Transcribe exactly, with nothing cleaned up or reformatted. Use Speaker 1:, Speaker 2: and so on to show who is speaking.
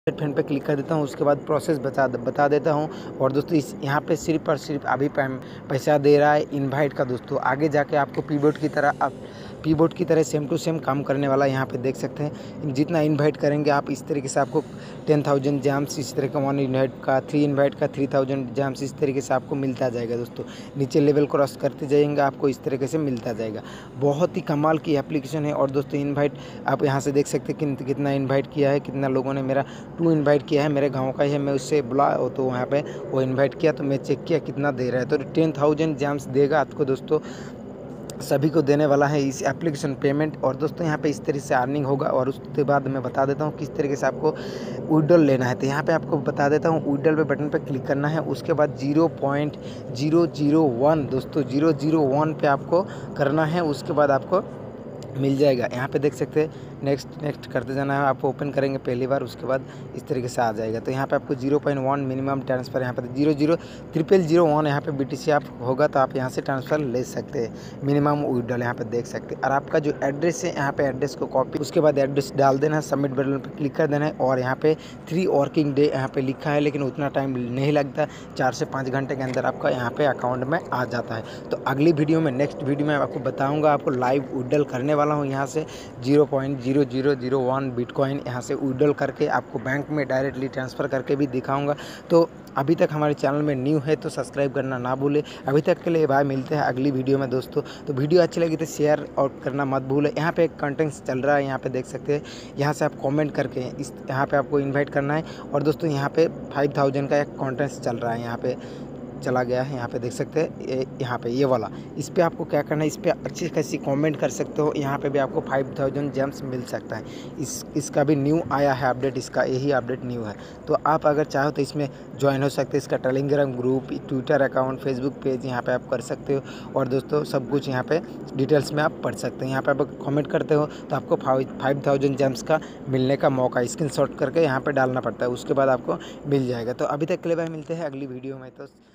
Speaker 1: Platform पे click कर देता हूँ, उसके बाद प्रोसेस बता बता देता हूँ। और दोस्तों इस यहाँ पे सिर्फ और सिर्फ अभी पैसा दे रहा है इनवाइट का। दोस्तों आगे जाके आपको पीबोर्ड की तरह आप पीबोर्ड की तरह सेम टू सेम काम करने वाला यहाँ पे देख सकते हैं। जितना इनवाइट करेंगे आप इस तरीके से आपको टेन थाउजेंड जैम्स इस तरह का, वन इनवाइट का, थ्री इनवाइट का थ्री थाउजेंड जैम्स इस तरीके से आपको मिलता जाएगा। दोस्तों नीचे लेवल क्रॉस करते जाएंगे आपको इस तरीके से मिलता जाएगा। बहुत ही कमाल की एप्लीकेशन है। और दोस्तों इनवाइट आप यहाँ से देख सकते हैं कि कितना इन्वाइट किया है, कितना लोगों ने मेरा टू इनवाइट किया है। मेरे गांव का ही है, मैं उससे बुला तो वहाँ पे वो इनवाइट किया तो मैं चेक किया कितना दे रहा है, तो टेन थाउजेंड जैम्स देगा आपको। दोस्तों सभी को देने वाला है इस एप्लीकेशन पेमेंट। और दोस्तों यहाँ पे इस तरीके से अर्निंग होगा। और उसके बाद मैं बता देता हूँ किस तरीके से आपको विड्रॉल लेना है। तो यहाँ पे आपको बता देता हूँ, विड्रॉल पे बटन पे क्लिक करना है, उसके बाद zero point zero zero one दोस्तों जीरो जीरो वन पे आपको करना है। उसके बाद आपको मिल जाएगा। यहाँ पे देख सकते हैं नेक्स्ट नेक्स्ट करते जाना है। आप ओपन करेंगे पहली बार, उसके बाद इस तरीके से आ जाएगा। तो यहाँ पे आपको zero point one minimum transfer, यहाँ पे zero zero triple zero one यहाँ पे बीटीसी आप होगा तो आप यहाँ से ट्रांसफ़र ले सकते हैं। मिनिमम विड्रॉल यहाँ पे देख सकते हैं। और आपका जो एड्रेस है यहाँ पे एड्रेस को कॉपी, उसके बाद एड्रेस डाल देना है, सबमिट बटन पर क्लिक कर देना है। और यहाँ पे थ्री वर्किंग डे यहाँ पे लिखा है, लेकिन उतना टाइम नहीं लगता, चार से पाँच घंटे के अंदर आपका यहाँ पे अकाउंट में आ जाता है। तो अगली वीडियो में नेक्स्ट वीडियो में आपको बताऊँगा, आपको लाइव विड्रॉल करने वाला हूँ। यहाँ से zero point zero zero zero one bitcoin यहाँ से विड्रॉल करके आपको बैंक में डायरेक्टली ट्रांसफ़र करके भी दिखाऊंगा। तो अभी तक हमारे चैनल में न्यू है तो सब्सक्राइब करना ना भूले। अभी तक के लिए बाय, मिलते हैं अगली वीडियो में दोस्तों। तो वीडियो अच्छी लगी तो शेयर और करना मत भूले। यहाँ पे एक कंटेंट्स चल रहा है, यहाँ पे देख सकते हैं। यहाँ से आप कमेंट करके इस यहाँ पे आपको इनवाइट करना है। और दोस्तों यहाँ पे फाइव थाउजेंड का एक कंटेंट्स चल रहा है, यहाँ पे चला गया है, यहाँ पे देख सकते हैं। यहाँ पे ये वाला, इस पर आपको क्या करना है, इस पर अच्छी खासी कमेंट कर सकते हो। यहाँ पे भी आपको फाइव थाउजेंड जेम्स मिल सकता है। इस इसका भी न्यू आया है अपडेट, इसका यही अपडेट न्यू है। तो आप अगर चाहो तो इसमें ज्वाइन हो सकते हैं। इसका Telegram group, Twitter account, Facebook page यहाँ पे आप कर सकते हो। और दोस्तों सब कुछ यहाँ पे डिटेल्स में आप पढ़ सकते हैं। यहाँ पे आप कमेंट करते हो तो आपको फाइव थाउजेंड जेम्स का मिलने का मौका स्क्रीन शॉट करके यहाँ पर डालना पड़ता है, उसके बाद आपको मिल जाएगा। तो अभी तक के लिए भाई मिलते हैं अगली वीडियो में। तो